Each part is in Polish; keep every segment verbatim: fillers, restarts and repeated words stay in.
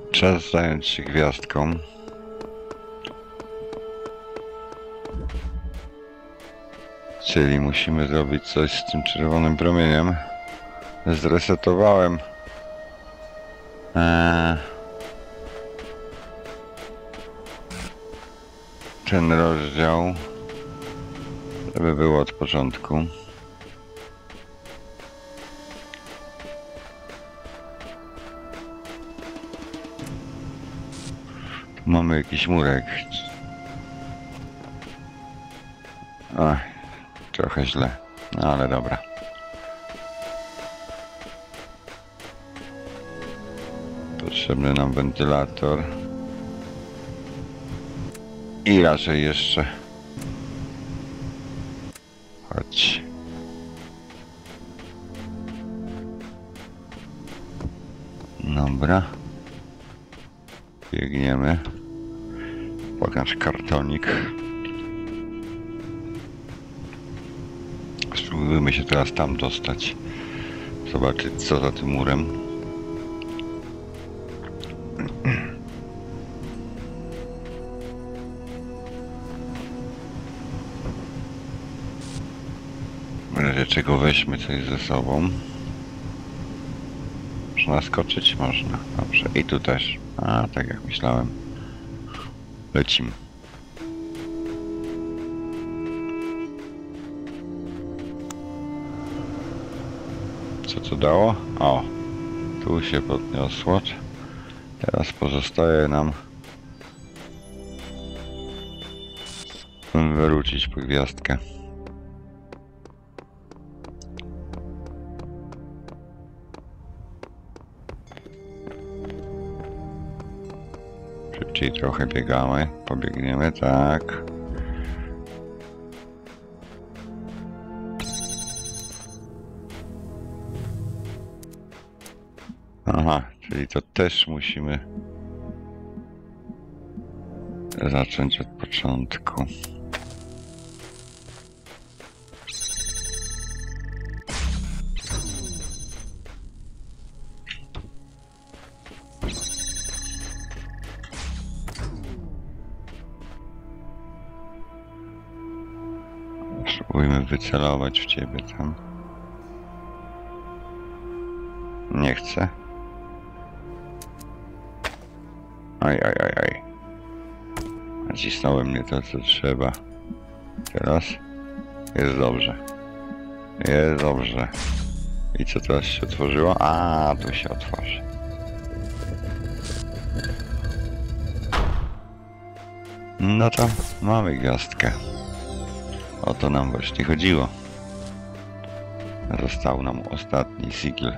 Czas zająć się gwiazdką. Czyli musimy zrobić coś z tym czerwonym promieniem. Zresetowałem eee, ten rozdział, żeby było od początku. Tu mamy jakiś murek. Ach, trochę źle, no ale dobra. Potrzebny nam wentylator. I raczej jeszcze. Chodź. Dobra. Biegniemy. Pokaż kartonik. Spróbujmy się teraz tam dostać. Zobaczyć co za tym murem. W razie czego weźmy coś ze sobą. Można skoczyć? Można. Dobrze. I tu też. A, tak jak myślałem. Lecimy. Co to dało? O, tu się podniosło. Teraz pozostaje nam wrócić po gwiazdkę. Szybciej trochę biegamy. Pobiegniemy, tak. Aha, czyli to też musimy zacząć od początku. Spróbujmy wycelować w ciebie tam. Nie chcę. Aj, aj, aj, aj. Nacisnąłem mnie to, co trzeba. Teraz jest dobrze. Jest dobrze. I co teraz się otworzyło? A, tu się otworzy. No to mamy gwiazdkę. O to nam właśnie chodziło. Został nam ostatni sigil.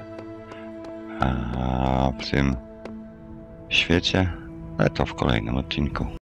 A w tym świecie, ale to w kolejnym odcinku.